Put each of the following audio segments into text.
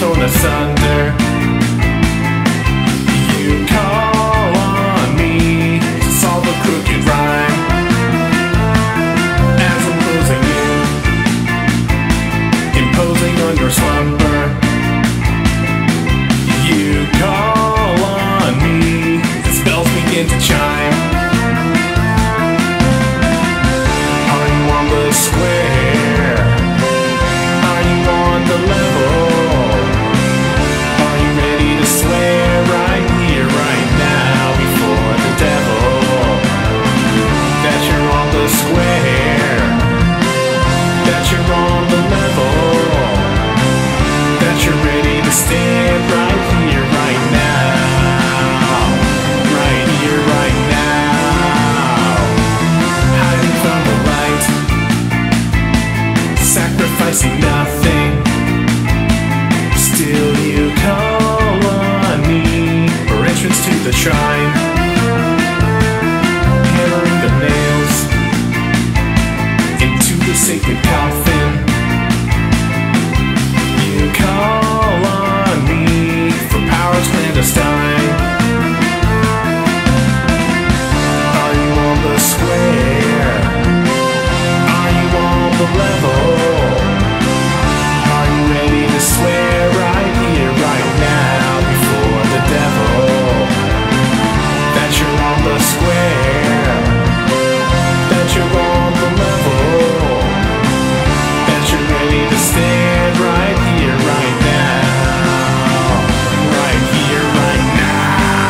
torn asunder. You call on me to solve a crooked rhyme as I'm losing you, imposing on your slumber. You call on me, the spells begin to chime. Are you on the square? Are you on the level? Are you ready to swear right here, right now, before the devil that you're on the square, that you're on the level, that you're ready to stand right here, right now, right here, right now, hiding from the light, sacrificing nothing. Still you call on me for entrance to the shrine, hammering the nails into the sacred coffin. You call on me for powers clandestine. Are you on the square? Are you on the level? Are you ready to swear right here, right now, before the devil that you're on the square, that you're on the level, that you're ready to stand right here, right now, right here, right now?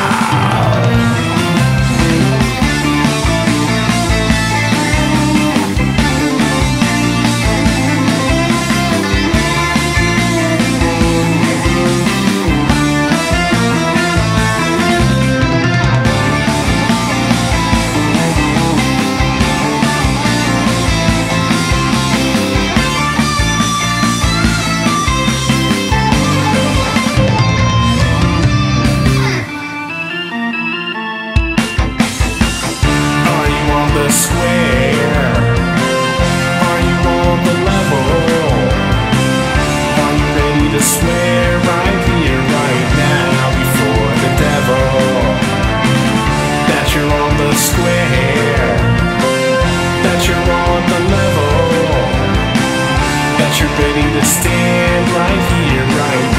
Are you on the square? Are you on the level? Are you ready to swear right here, right now, before the devil that you're on the square, that you're on the level, that you're ready to stand right here, right